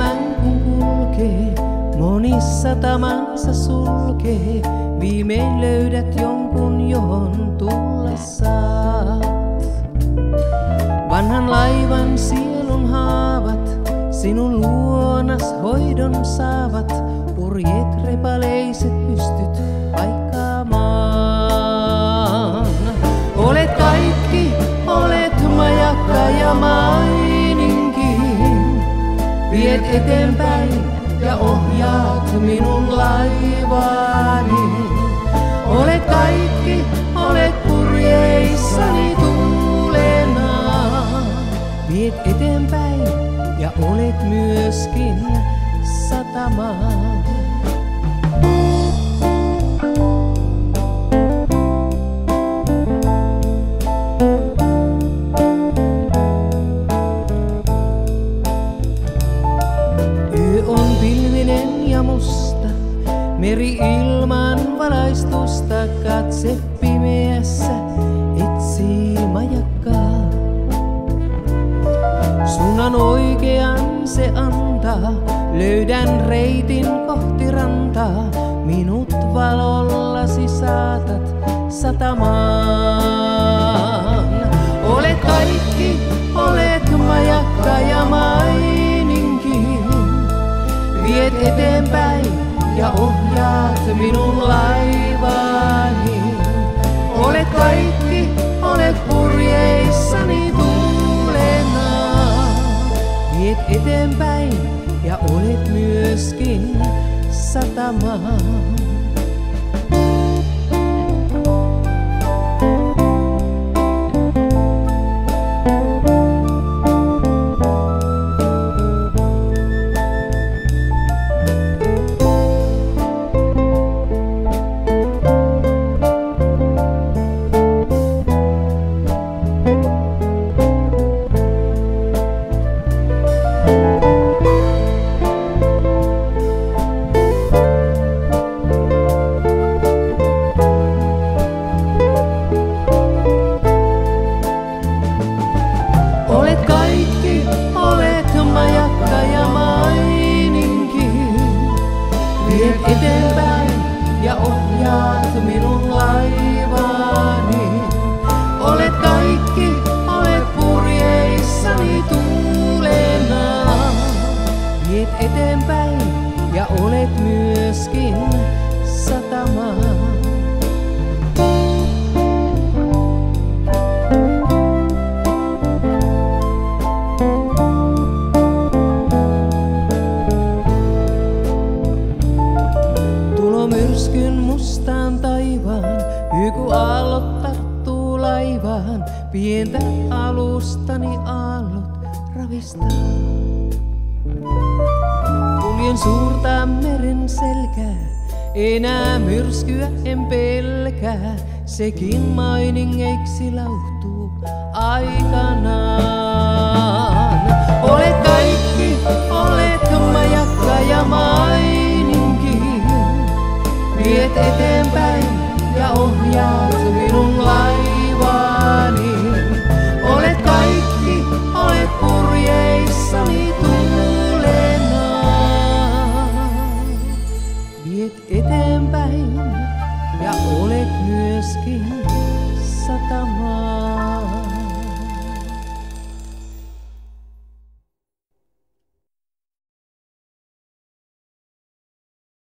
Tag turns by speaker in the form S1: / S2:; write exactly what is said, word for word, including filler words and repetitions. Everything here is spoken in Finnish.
S1: hän kun kulkee, moni satamansa sulkee. Viimein löydät jonkun, johon tulla saat. Vanhan laivan sielun haavat sinun luonas hoidon saavat. Purjeet repaleiset pystyt paikkaamaan. Olet kaikki, olet majakka ja maininki. Viet eteenpäin ja ohjaat minun laivaani. Olet kaikki, olet purjeissani tuulena. Viet eteenpäin ja olet myöskin satama. Yö on pilvinen ja musta, meri ilman valaistusta. Katse pimeässä etsii majakkaa. Suunnan oikean se antaa, löydän reitin kohti rantaa. Minut valollasi saatat satamaan. Olet kaikki, olet majakka ja maininki. Viet eteenpäin ja ohjaat minun laivaani. Olet kaikki, olet purjeissani tuulena. Viet eteenpäin ja olet myöskin satama. Viet eteenpäin ja ohjaat minun laivaani. Olet kaikki, olet purjeissani tuulena. Viet eteenpäin ja olet myöskin satama. Myrskyn mustaan taivaan, hyky aallot tarttuu laivaan. Pientä alustani aallot ravistaa. Kuljen suurta meren selkää, enää myrskyä en pelkää. Sekin mainingeiksi lauhtuu aikanaan. Olet kaikki, olet majakka ja maininki. Viet eteenpäin ja ohjaat minun laivaani. Olet kaikki, olet purjeissani tuulena. Viet eteenpäin ja olet myöskin satama.